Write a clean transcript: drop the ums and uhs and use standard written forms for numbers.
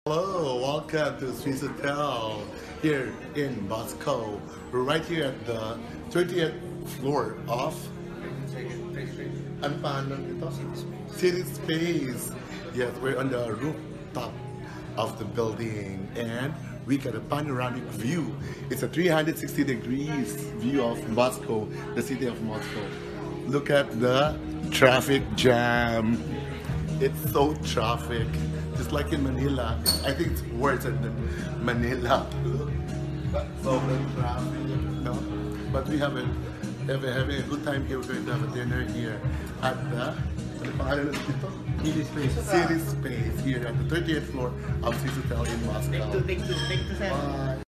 Hello, welcome to Swiss Hotel here in Moscow. We're right here at the 30th floor of ano pangalan nito? City Space. Yes, we're on the rooftop of the building and we got a panoramic view. It's a 360 degrees view of Moscow, the city of Moscow. Look at the traffic jam. It's so traffic. Just like in Manila. I think it's worse than Manila. So much traffic, no? But we have having a good time here. We're going to have a dinner here at the City Space here at the 30th floor of Swiss Hotel in Moscow. Take two, sir. Bye.